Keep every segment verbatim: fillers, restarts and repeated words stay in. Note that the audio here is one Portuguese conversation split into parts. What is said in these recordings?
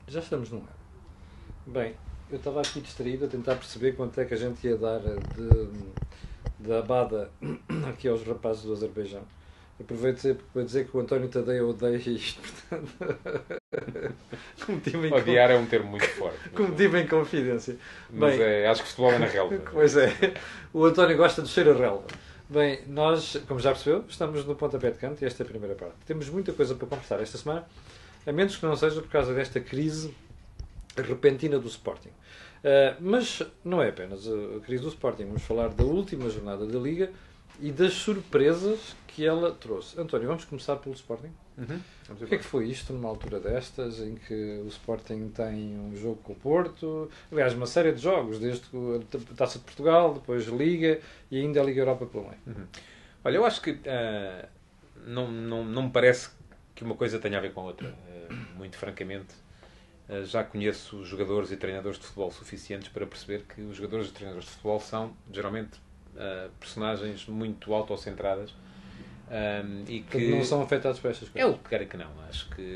Já estamos num ano. Bem, eu estava aqui distraído a tentar perceber quanto é que a gente ia dar de, de abada aqui aos rapazes do Azerbaijão. Aproveito para dizer que o António Tadeia odeia isto, portanto. Em Odiar é um termo muito forte. Cometi-me em confidência. Mas Bem, é, acho que futebol é na relva. Pois é. O António gosta de cheiro a relva. Bem, nós, como já percebeu, estamos no pontapé de canto e esta é a primeira parte. Temos muita coisa para conversar esta semana, a menos que não seja por causa desta crise repentina do Sporting. Uh, mas não é apenas a crise do Sporting. Vamos falar da última jornada da Liga e das surpresas que ela trouxe. António, vamos começar pelo Sporting? Uhum. O que é que foi isto numa altura destas, em que o Sporting tem um jogo com o Porto, aliás, uma série de jogos, desde a Taça de Portugal, depois Liga e ainda a Liga Europa pelo meio? Uhum. Olha, eu acho que uh, não, não, não me parece que uma coisa tenha a ver com a outra. Uh, muito francamente, uh, já conheço jogadores e treinadores de futebol suficientes para perceber que os jogadores e treinadores de futebol são, geralmente, uh, personagens muito autocentradas. Um, e que não são afetados por estas coisas. Eu quero que não. Acho que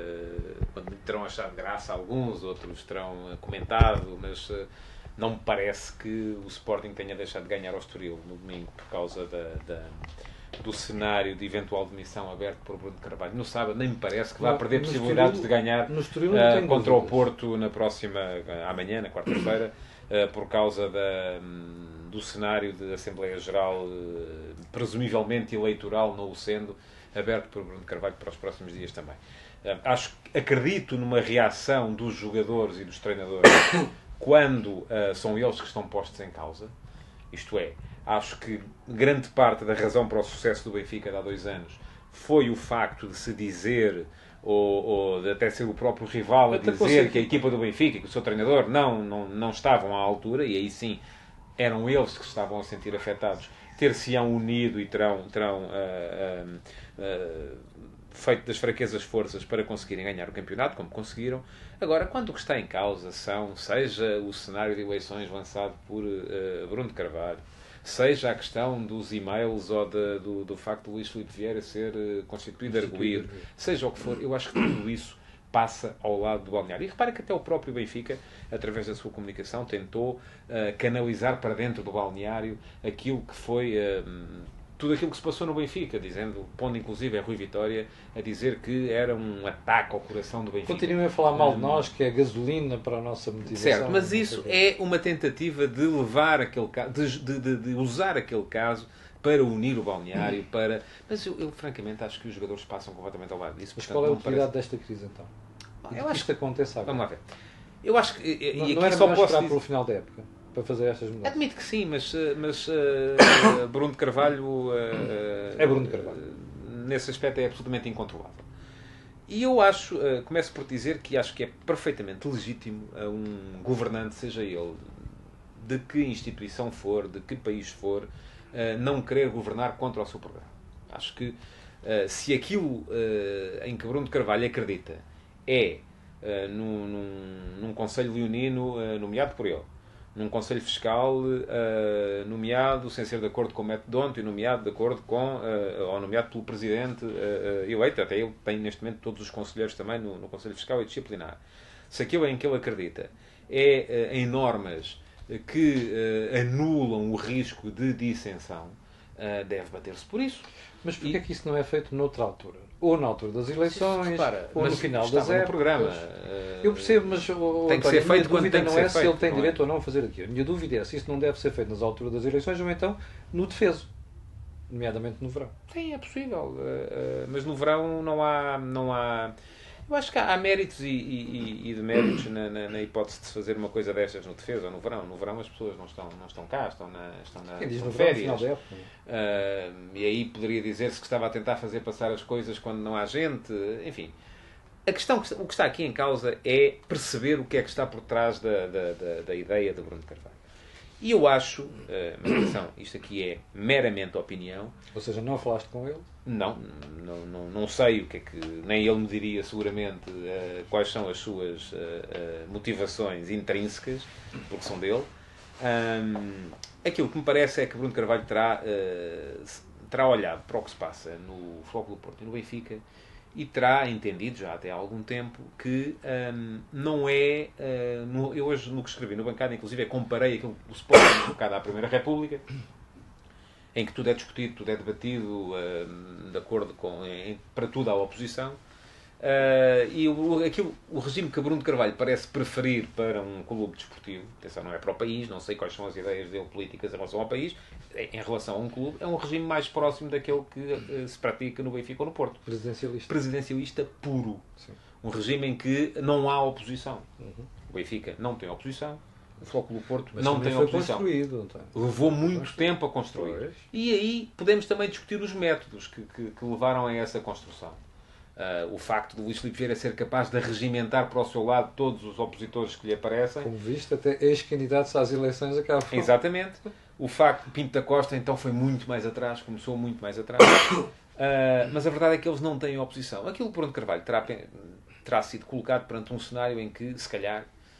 uh, terão achado graça alguns, outros terão uh, comentado, mas uh, não me parece que o Sporting tenha deixado de ganhar ao Estoril no domingo por causa da, da, do cenário de eventual demissão aberto por Bruno Carvalho. No sábado nem me parece que vá não, perder possibilidades Estoril, de ganhar uh, contra o Porto na próxima, uh, amanhã, na quarta-feira, uh, por causa da... Um, do cenário de Assembleia Geral, presumivelmente eleitoral, não o sendo, aberto por Bruno Carvalho para os próximos dias também. Acho, acredito numa reação dos jogadores e dos treinadores quando uh, são eles que estão postos em causa. Isto é, acho que grande parte da razão para o sucesso do Benfica de há dois anos foi o facto de se dizer, ou, ou de até ser o próprio rival a dizer que a equipa do Benfica e que o seu treinador não, não, não estavam à altura, e aí sim eram eles que se estavam a sentir afetados, ter-se-ão unido e terão, terão uh, uh, uh, feito das fraquezas forças para conseguirem ganhar o campeonato, como conseguiram. Agora, quando o que está em causa são, seja o cenário de eleições lançado por uh, Bruno Carvalho, seja a questão dos e-mails ou de, do, do facto de Luís Filipe Vieira ser uh, constituído arguido, seja o que for, eu acho que tudo isso passa ao lado do balneário. E repara que até o próprio Benfica, através da sua comunicação, tentou uh, canalizar para dentro do balneário aquilo que foi uh, tudo aquilo que se passou no Benfica, dizendo, pondo inclusive a Rui Vitória a dizer que era um ataque ao coração do Benfica. Continuem a falar mal de nós, que é gasolina para a nossa motivação. Certo, mas isso é uma tentativa de levar aquele caso, de, de, de usar aquele caso para unir o balneário, para... Mas eu, eu, francamente, acho que os jogadores passam completamente ao lado disso. Mas qual é a utilidade parece... desta crise, então? E eu acho que isto aconteça agora. Vamos lá ver. Eu acho que... E, não, e aqui não era só melhor posso esperar dizer... pelo final da época para fazer estas mudanças? Admito que sim, mas, mas uh, Bruno de Carvalho... Uh, é Bruno de Carvalho. Uh, nesse aspecto é absolutamente incontrolável. E eu acho, uh, começo por dizer que acho que é perfeitamente legítimo a um governante, seja ele de que instituição for, de que país for, uh, não querer governar contra o seu programa. Acho que uh, se aquilo uh, em que Bruno de Carvalho acredita é uh, num, num, num Conselho Leonino uh, nomeado por ele, num Conselho Fiscal uh, nomeado sem ser de acordo com o método Donto e nomeado de acordo com, uh, ou nomeado pelo Presidente uh, uh, eleito, até ele tem neste momento todos os conselheiros também no, no Conselho Fiscal e Disciplinar. Se aquilo em que ele acredita é uh, em normas que uh, anulam o risco de dissensão, uh, deve bater-se por isso. Mas porquê e... é que isso não é feito noutra altura? Ou na altura das eleições, repara, ou no final das épocas. Programa. Eu percebo, mas oh, tem que António, ser feito quando tem que não ser é feito, se ele tem não direito é? ou não a fazer aquilo. A minha dúvida é se isso não deve ser feito nas alturas das eleições ou então no defeso, nomeadamente no verão. Sim, é possível, mas no verão não há... Não há... Eu acho que há méritos e, e, e deméritos na, na, na hipótese de se fazer uma coisa destas no defesa ou no verão. No verão as pessoas não estão, não estão cá, estão na, estão na Quem diz estão no férias. Verão, final da época. Uh, e aí poderia dizer-se que estava a tentar fazer passar as coisas quando não há gente. Enfim, a questão, o que está aqui em causa é perceber o que é que está por trás da, da, da, da ideia de Bruno Carvalho. E eu acho, uh, mas atenção, isto aqui é meramente opinião. Ou seja, não falaste com ele? Não, não, não, não sei o que é que... Nem ele me diria seguramente uh, quais são as suas uh, uh, motivações intrínsecas, porque são dele. Um, aquilo que me parece é que Bruno Carvalho terá, uh, terá olhado para o que se passa no Futebol Clube do Porto e no Benfica e terá entendido já até há algum tempo que hum, não é... Uh, no, eu hoje, no que escrevi no Bancada, inclusive, comparei aquilo, o Sporting um bocado à Primeira República, em que tudo é discutido, tudo é debatido, uh, de acordo com... Em, para tudo há oposição. Uh, e o, aquilo, o regime que Bruno de Carvalho parece preferir para um clube desportivo, atenção, não é para o país, não sei quais são as ideias dele políticas em relação ao país, em relação a um clube, é um regime mais próximo daquele que uh, se pratica no Benfica ou no Porto. Presidencialista. Presidencialista puro. Sim. Um regime em que não há oposição. Uhum. O Benfica não tem oposição, o Flóculo Porto Mas não tem foi oposição. Construído, então. Levou muito tempo a construir. Pois. E aí podemos também discutir os métodos que, que, que levaram a essa construção. Uh, o facto de Luís Filipe Vieira ser capaz de regimentar para o seu lado todos os opositores que lhe aparecem. Como visto, até ex-candidatos às eleições acabam. Exatamente. O facto de Pinto da Costa então foi muito mais atrás, começou muito mais atrás. Uh, mas a verdade é que eles não têm oposição. Aquilo que Bruno Carvalho terá, terá sido colocado perante um cenário em que, se calhar,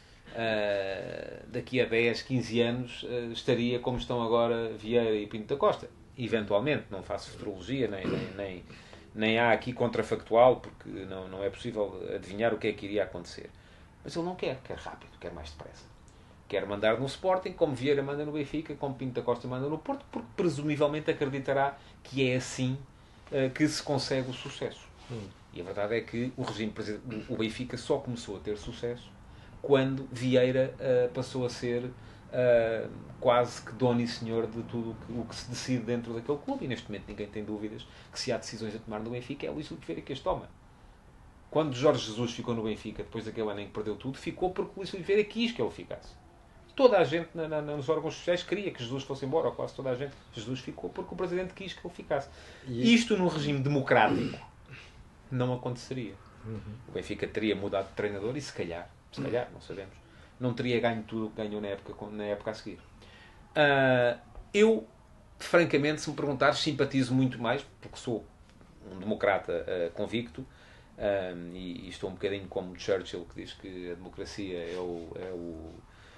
uh, daqui a dez, quinze anos, uh, estaria como estão agora Vieira e Pinto da Costa. Eventualmente, não faço futurologia, nem... nem, nem nem há aqui contrafactual, porque não, não é possível adivinhar o que é que iria acontecer. Mas ele não quer, quer rápido, quer mais depressa. Quer mandar no Sporting, como Vieira manda no Benfica, como Pinto da Costa manda no Porto, porque presumivelmente acreditará que é assim uh, que se consegue o sucesso. Hum. E a verdade é que o regime o Benfica só começou a ter sucesso quando Vieira uh, passou a ser Uh, quase que dono e senhor de tudo que, o que se decide dentro daquele clube, e neste momento ninguém tem dúvidas que se há decisões a tomar no Benfica é o Luís Filipe Vieira que as toma. Quando Jorge Jesus ficou no Benfica depois daquele ano em que perdeu tudo, ficou porque o Luís Filipe Vieira quis que ele ficasse. Toda a gente na, na, nos órgãos sociais queria que Jesus fosse embora, ou quase toda a gente. Jesus ficou porque o Presidente quis que ele ficasse. E isto num regime democrático não aconteceria. Uhum. O Benfica teria mudado de treinador e se calhar, se calhar, não sabemos, não teria ganho tudo o que ganhou na época, na época a seguir. Uh, eu, francamente, se me perguntares, simpatizo muito mais, porque sou um democrata uh, convicto, uh, e, e estou um bocadinho como Churchill, que diz que a democracia é o, é o,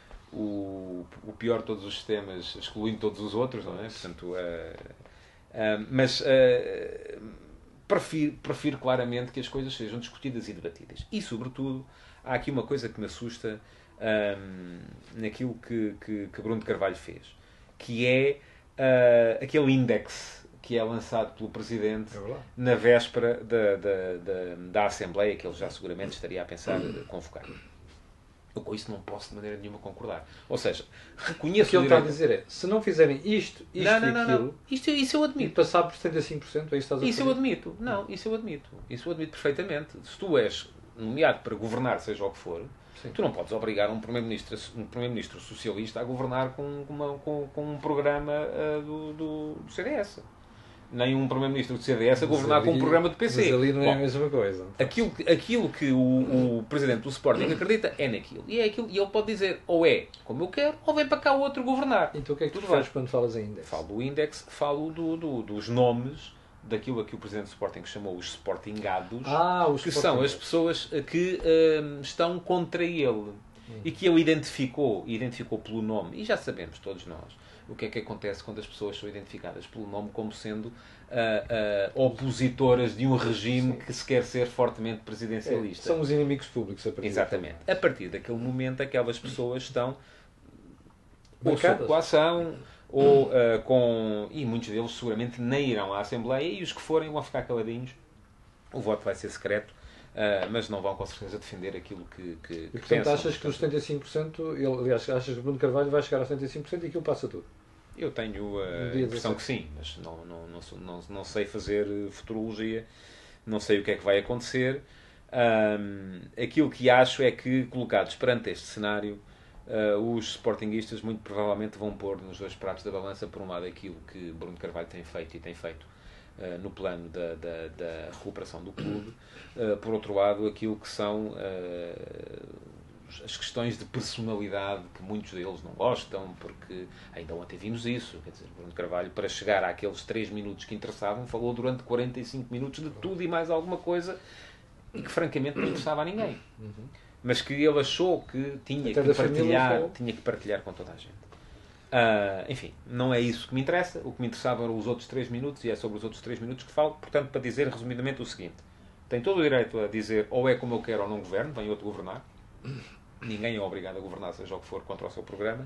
o, o pior de todos os sistemas, excluindo todos os outros, não é? Portanto, uh, uh, mas uh, prefiro, prefiro claramente que as coisas sejam discutidas e debatidas. E, sobretudo, há aqui uma coisa que me assusta Um, naquilo que, que, que Bruno de Carvalho fez, que é uh, aquele índex que é lançado pelo Presidente é na véspera da, da, da, da Assembleia, que ele já seguramente estaria a pensar em convocar. Eu com isso não posso de maneira nenhuma concordar. Ou seja, reconheço... O que ele está a dizer é, se não fizerem isto, isto não, não, e não, aquilo... Não. Isto, isso eu admito. E passar por setenta e cinco por cento, aí estás a Isso eu admito. Não, isso eu admito. Isso eu admito perfeitamente. Se tu és nomeado para governar, seja o que for... Sim. Tu não podes obrigar um primeiro-ministro um primeiro-ministro socialista a governar com, uma, com, com um programa uh, do, do, do C D S. Nem um primeiro-ministro do C D S a governar ali, com um programa do P C. Mas ali não Bom, é a mesma coisa. Então. Aquilo, aquilo que o, o presidente do Sporting acredita é naquilo. E, é aquilo. e ele pode dizer ou é como eu quero, ou vem para cá o outro governar. Então o que é que tu Tudo fazes vai. quando falas em índex? Falo do índex, falo do, do, dos nomes daquilo a que o Presidente do Sporting chamou os Sportingados, ah, os que são as pessoas que uh, estão contra ele. E que ele identificou, identificou pelo nome, e já sabemos todos nós o que é que acontece quando as pessoas são identificadas pelo nome como sendo uh, uh, opositoras de um regime Sim. que se quer ser fortemente presidencialista. É, são os inimigos públicos a partir Exatamente. A partir daquele momento, aquelas pessoas estão ou Marcadas. sob coação, ou uh, com... E muitos deles seguramente nem irão à Assembleia, e os que forem vão ficar caladinhos. O voto vai ser secreto. Uh, mas não vão com certeza defender aquilo que, que, e, que portanto, pensam. achas que os setenta e cinco por cento, ele, aliás, achas que o Bruno Carvalho vai chegar aos setenta e cinco por cento e aquilo passa tudo? Eu tenho a impressão que sim, mas não, não, não, não, não sei fazer futurologia, não sei o que é que vai acontecer. Um, aquilo que acho é que, colocados perante este cenário, uh, os sportinguistas muito provavelmente vão pôr nos dois pratos da balança, por um lado, aquilo que Bruno Carvalho tem feito e tem feito Uh, no plano da, da, da recuperação do clube, uh, por outro lado, aquilo que são uh, as questões de personalidade que muitos deles não gostam, porque ainda ontem vimos isso, quer dizer, Bruno Carvalho, para chegar àqueles três minutos que interessavam, falou durante quarenta e cinco minutos de tudo e mais alguma coisa, e que francamente não interessava a ninguém. Mas que ele achou que tinha que partilhar, tinha que partilhar com toda a gente. Uh, enfim, não é isso que me interessa. O que me interessava eram os outros três minutos, e é sobre os outros três minutos que falo. Portanto, para dizer resumidamente o seguinte: tem todo o direito a dizer ou é como eu quero ou não governo, vem outro governar. Ninguém é obrigado a governar, seja o que for, contra o seu programa.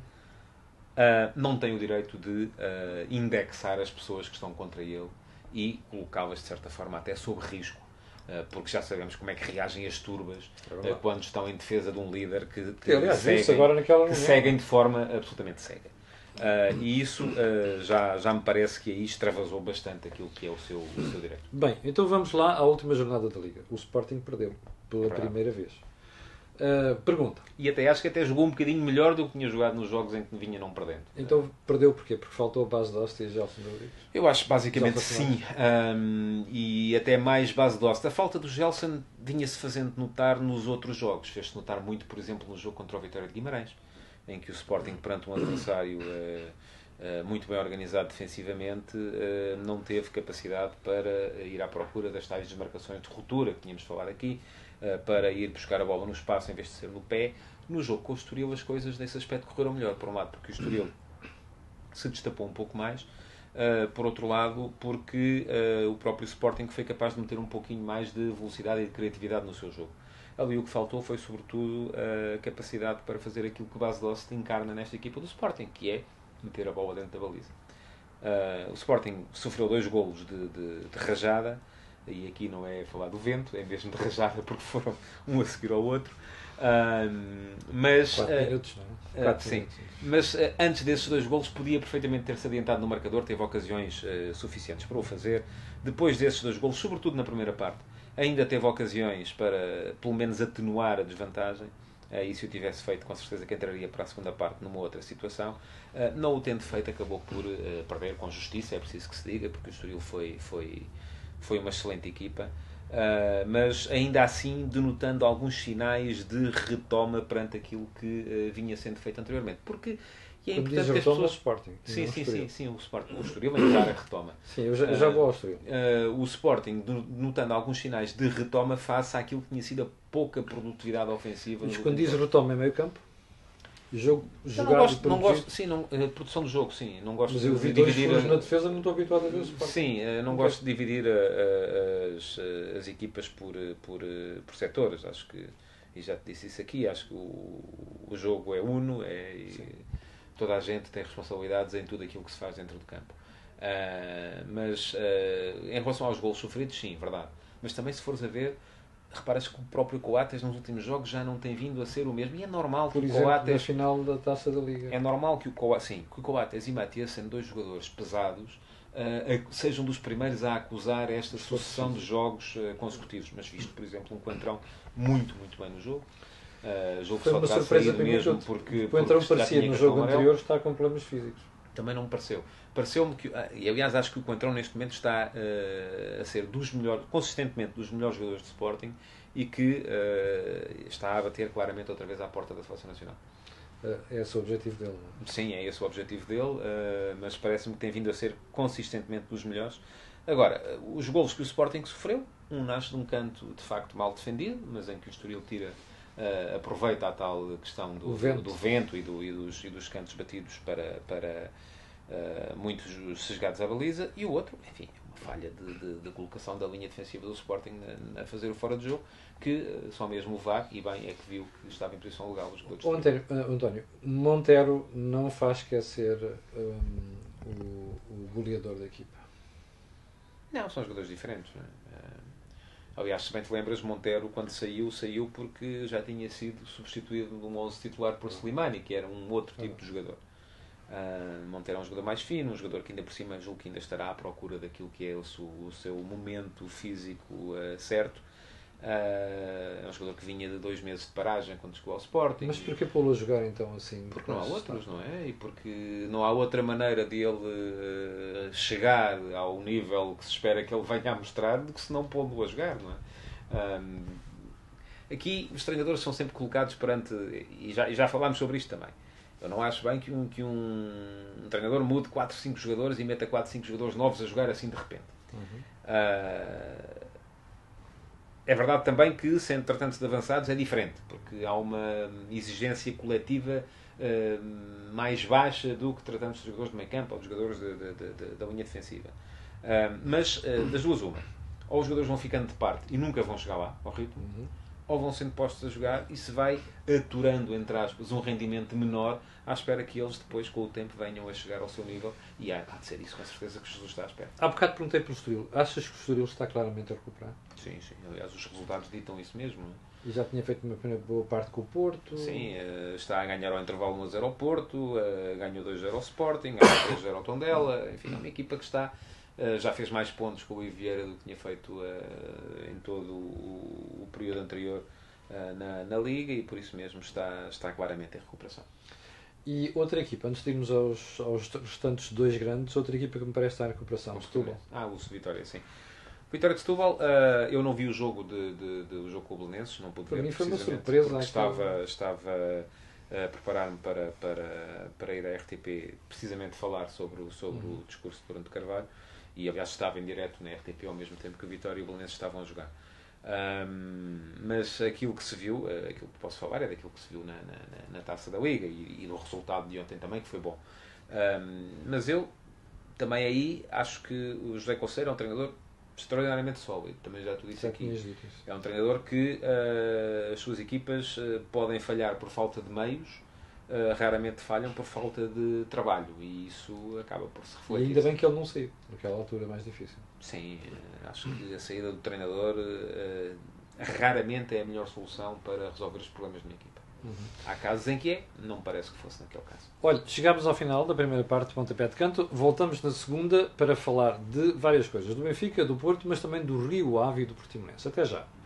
Uh, não tem o direito de uh, indexar as pessoas que estão contra ele e colocá-las, de certa forma, até sob risco. Uh, porque já sabemos como é que reagem as turbas uh, quando estão em defesa de um líder que, que, aliás, seguem, agora naquela que seguem de forma absolutamente cega. Uh, e isso uh, já, já me parece que aí extravasou bastante aquilo que é o seu, o seu direito. Bem, então vamos lá à última jornada da Liga. O Sporting perdeu pela Verdade. primeira vez. Uh, pergunta. E até acho que até jogou um bocadinho melhor do que tinha jogado nos jogos em que vinha não perdendo. Então perdeu porquê? Porque faltou a base de Osta e Gelson Rodrigues? Eu acho basicamente sim. Um, e até mais base de Osta. A falta do Gelson vinha-se fazendo notar nos outros jogos. Fez-se notar muito, por exemplo, no jogo contra o Vitória de Guimarães, em que o Sporting, perante um adversário uh, uh, muito bem organizado defensivamente, uh, não teve capacidade para ir à procura das tais desmarcações de ruptura que tínhamos falado aqui, uh, para ir buscar a bola no espaço em vez de ser no pé. No jogo com o Estoril as coisas nesse aspecto correram melhor, por um lado porque o Estoril se destapou um pouco mais, uh, por outro lado porque uh, o próprio Sporting foi capaz de meter um pouquinho mais de velocidade e de criatividade no seu jogo. Ali o que faltou foi, sobretudo, a capacidade para fazer aquilo que o Bas Dost encarna nesta equipa do Sporting, que é meter a bola dentro da baliza. Uh, o Sporting sofreu dois golos de, de, de rajada, e aqui não é falar do vento, é mesmo de rajada, porque foram um a seguir ao outro. Uh, mas, quatro uh, minutos, não é? quatro, sim. Minutos. Mas uh, antes desses dois golos podia perfeitamente ter-se adiantado no marcador, teve ocasiões uh, suficientes para o fazer. Depois desses dois golos, sobretudo na primeira parte, ainda teve ocasiões para, pelo menos, atenuar a desvantagem. Uh, e se o tivesse feito, com certeza que entraria para a segunda parte numa outra situação. Uh, não o tendo feito, acabou por uh, perder com justiça, é preciso que se diga, porque o Estoril foi, foi, foi uma excelente equipa. Uh, mas ainda assim denotando alguns sinais de retoma perante aquilo que uh, vinha sendo feito anteriormente. Porque e é importante que as pessoas... o Sporting. Sim, sim, sim, sim, o Sporting. O Estoril em dar a retoma. Sim, eu já, eu já vou ao Estoril. Uh, o Sporting notando alguns sinais de retoma face àquilo que tinha sido a pouca produtividade ofensiva. Mas quando diz retoma é meio campo? Jogo, jogado não gosto, não gosto, sim, não, a produção do jogo, sim. Não gosto mas eu vi de dividir dois a... na defesa, não estou habituado a ver o Sporting. Sim, não, não gosto de dividir a, a, as, as equipas por, por, por setores. Acho que, e já te disse isso aqui, acho que o, o jogo é uno, é, toda a gente tem responsabilidades em tudo aquilo que se faz dentro do campo. Uh, mas uh, em relação aos golos sofridos, sim, verdade. Mas também, se fores a ver, reparas que o próprio Coates nos últimos jogos já não tem vindo a ser o mesmo. E é normal que Por o exemplo, Coates... na final da Taça da Liga. É normal que o Coates, sim, que o Coates e Matias, sendo dois jogadores pesados, uh, sejam dos primeiros a acusar esta sucessão de jogos uh, consecutivos. Mas visto, por exemplo, um Coentrão muito, muito bem no jogo. Uh, jogo Foi só uma terá surpresa saído mesmo porque... O Coentrão parecia no jogo amarelo. anterior estar com problemas físicos. Também não me pareceu. Pareceu-me que, e aliás acho que o Coentrão neste momento está uh, a ser dos melhores, consistentemente dos melhores jogadores de Sporting e que uh, está a bater claramente outra vez à porta da Seleção Nacional. Uh, é esse o objetivo dele, não é? Sim, é esse o objetivo dele, uh, mas parece-me que tem vindo a ser consistentemente dos melhores. Agora, uh, os golos que o Sporting sofreu, um nasce de um canto de facto mal defendido, mas em que o Estoril tira, uh, aproveita a tal questão do vento, do, do vento e, do, e, dos, e dos cantos batidos para... para Uh, muitos sesgados à baliza, e o outro, enfim, uma falha de, de, de colocação da linha defensiva do Sporting a, a fazer o fora de jogo, que uh, só mesmo o V A R, e bem, é que viu que estava em posição legal os jogadores. O António, uh, António, Montero não faz esquecer um, o, o goleador da equipa. Não, são jogadores diferentes. Não é? uh, aliás, se bem te lembras, Montero, quando saiu, saiu porque já tinha sido substituído no onze titular por Slimani, que era um outro tipo de jogador. Uh, Montero é um jogador mais fino, um jogador que ainda por cima julgo que ainda estará à procura daquilo que é o seu, o seu momento físico uh, certo. Uh, é um jogador que vinha de dois meses de paragem quando chegou ao Sporting. Mas porquê pô-lo a jogar então assim? Porque não há outros, não é? E porque não há outra maneira de ele uh, chegar ao nível que se espera que ele venha a mostrar do que se não pô-lo a jogar, não é? Um, aqui os treinadores são sempre colocados perante, e já, e já falámos sobre isto também. Eu não acho bem que um, que um, um treinador mude quatro, cinco jogadores e meta quatro, cinco jogadores novos a jogar assim de repente. Uhum. Uh, é verdade também que, sendo tratantes de avançados, é diferente, porque há uma exigência coletiva uh, mais baixa do que tratamos de jogadores de meio campo ou de jogadores de, de, de, de, da linha defensiva. Uh, mas, uh, das duas, uma. ou os jogadores vão ficando de parte e nunca vão chegar lá, ao ritmo, Uhum. ou vão sendo postos a jogar e se vai aturando, entre aspas, um rendimento menor à espera que eles depois, com o tempo, venham a chegar ao seu nível. E há, há de ser isso, com certeza, que Jesus está à espera. Há bocado perguntei pelo Estoril. Achas que o Estoril está claramente a recuperar? Sim, sim. Aliás, os resultados ditam isso mesmo. Não é? E já tinha feito uma primeira boa parte com o Porto. Sim, eh, está a ganhar ao intervalo um a zero ao Porto, eh, ganhou dois a zero ao Sporting, ganhou três a zero ao Tondela. Enfim, é uma equipa que está... Uh, já fez mais pontos com o Luís Vieira do que tinha feito uh, em todo o, o período anterior uh, na, na Liga e por isso mesmo está, está claramente em recuperação. E outra equipa, antes de irmos aos, aos restantes dois grandes, outra equipa que me parece estar em recuperação, o Setúbal. Ah, o Vitória, sim. Vitória de Setúbal, uh, eu não vi o jogo de, de, de o jogo com o Belenenses, não pude Para ver mim foi uma precisamente, surpresa. porque estava, estava a preparar-me para, para, para ir à R T P precisamente falar sobre, o, sobre uhum. o discurso de Bruno de Carvalho. E aliás estava em direto na R T P ao mesmo tempo que o Vitória e o Belenenses estavam a jogar. Um, mas aquilo que se viu, aquilo que posso falar é daquilo que se viu na, na, na Taça da Liga e, e do resultado de ontem também, que foi bom. Um, mas eu também aí acho que o José Conceiro é um treinador extraordinariamente sólido, também já te disse aqui. É um treinador que uh, as suas equipas uh, podem falhar por falta de meios, Uh, raramente falham por falta de trabalho e isso acaba por se refletir. E ainda bem que ele não saiu, naquela altura mais difícil. Sim, uh, acho que a saída do treinador uh, raramente é a melhor solução para resolver os problemas de uma equipa. Uhum. Há casos em que é, não me parece que fosse naquele caso. Olha, chegámos ao final da primeira parte do Pontapé de Canto, voltamos na segunda para falar de várias coisas, do Benfica, do Porto, mas também do Rio Ave e do Portimonense. Até já!